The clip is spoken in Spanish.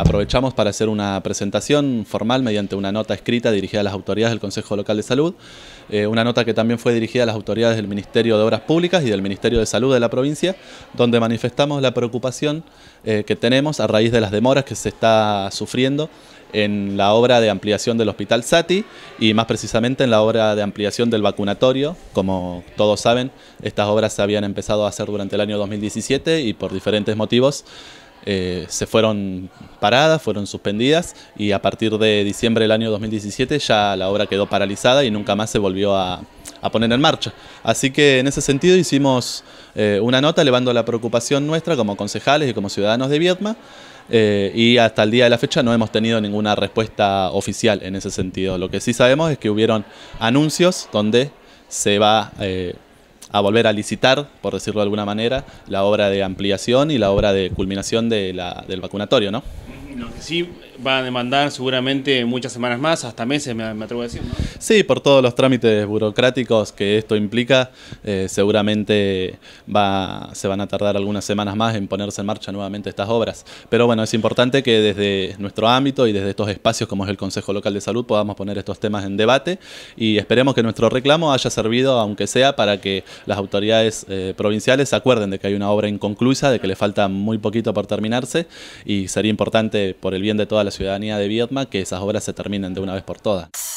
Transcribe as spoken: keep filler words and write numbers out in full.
aprovechamos para hacer una presentación formal mediante una nota escrita dirigida a las autoridades del Consejo Local de Salud, eh, una nota que también fue dirigida a las autoridades del Ministerio de Obras Públicas y del Ministerio de Salud de la provincia, donde manifestamos la preocupación eh, que tenemos a raíz de las demoras que se está sufriendo en la obra de ampliación del Hospital Sati y más precisamente en la obra de ampliación del vacunatorio. Como todos saben, estas obras se habían empezado a hacer durante el año dos mil diecisiete y por diferentes motivos eh, se fueron paradas, fueron suspendidas, y a partir de diciembre del año dos mil diecisiete ya la obra quedó paralizada y nunca más se volvió a, a poner en marcha. Así que en ese sentido hicimos eh, una nota elevando la preocupación nuestra como concejales y como ciudadanos de Viedma. Eh, y hasta el día de la fecha no hemos tenido ninguna respuesta oficial en ese sentido. Lo que sí sabemos es que hubieron anuncios donde se va eh, a volver a licitar, por decirlo de alguna manera, la obra de ampliación y la obra de culminación de la, del vacunatorio, ¿no? Lo que sí va a demandar seguramente muchas semanas más, hasta meses, me, me atrevo a decir, ¿no? Sí, por todos los trámites burocráticos que esto implica, eh, seguramente va, se van a tardar algunas semanas más en ponerse en marcha nuevamente estas obras. Pero bueno, es importante que desde nuestro ámbito y desde estos espacios como es el Consejo Local de Salud podamos poner estos temas en debate, y esperemos que nuestro reclamo haya servido, aunque sea para que las autoridades eh, provinciales se acuerden de que hay una obra inconclusa, de que le falta muy poquito por terminarse, y sería importante por el bien de toda la ciudadanía de Viedma que esas obras se terminen de una vez por todas.